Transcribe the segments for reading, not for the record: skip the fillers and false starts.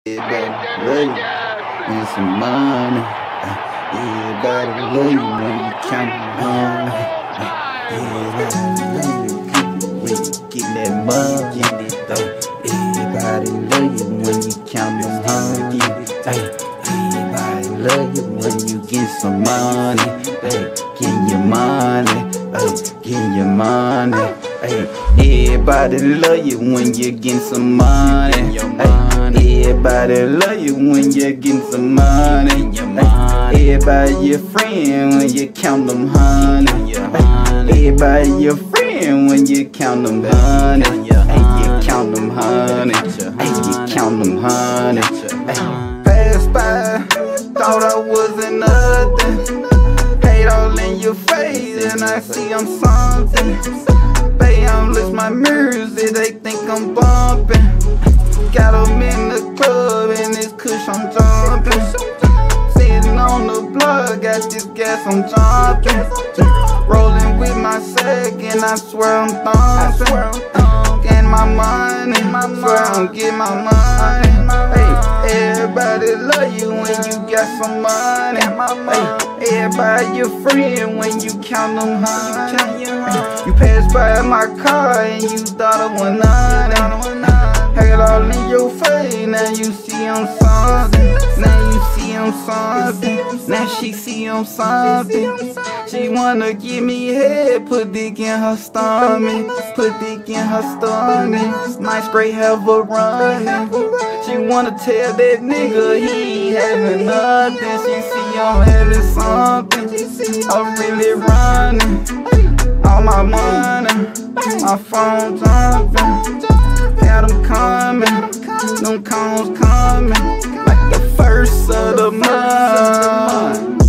Everybody love you, and some money. Everybody love you when you count money. Everybody love you when you get that money. Everybody love you when you count them honey. Everybody love you when you get some money. Get your money, get your money. Everybody love you when you get some money. Everybody love you when you get some money. Everybody your friend when you count them honey. Everybody your friend when you count them honey. You count them honey. You count them honey. Passed by, thought I wasn't nothing. Hate all in your face and I see I'm something. I'm lift my mirrors, they think I'm bumping. Got them in the club and this kush I'm jumping. Sitting on the block, got this gas I'm jumping. Rolling with my sack and I swear I'm thumping. Getting my money, swear I'm getting my money. Everybody love you when you got some money. Everybody your friend when you count them honey. You passed by my car and you thought I was nothing. Had it all in your face, now you see I'm something. Now you see I'm something. Now she see I'm something. She wanna give me head, put dick in her stomach. Put dick in her stomach. Nice great have a running. She wanna tell that nigga he ain't having nothing. She see I'm having something. I'm really running. All my money, my phone jumping. Had them coming, them cones coming. Like the first of the month.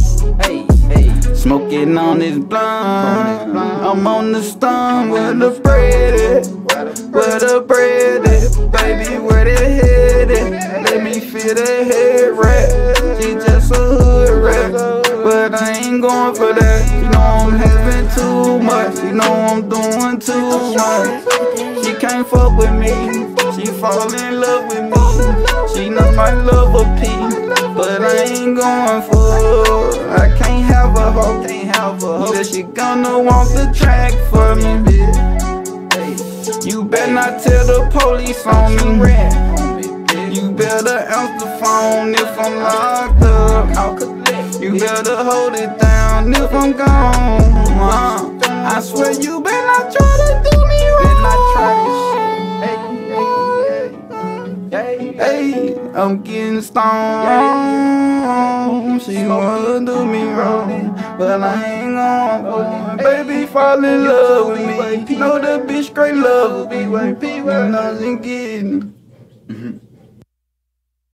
Smoking on this blunt. I'm on the stone where the bread is. Where the bread is. Baby, where the head is. Let me feel the head wrap. She just a hood rat, but I ain't going for that. You know I'm having too much. You know I'm doing too much. She can't fuck with me. She fall in love with me. She know my love a P, but I ain't going for her. I can't have a hoe. Either she gonna walk the track for me. You better not tell the police on me. You better answer the phone if I'm locked up. You better hold it down if I'm gone. I swear you better not try to do me wrong. Hey, I'm getting stoned. She wanna do me wrong, but I ain't gon' baby fall in love with me. Know the bitch straight love me. Nothing getting.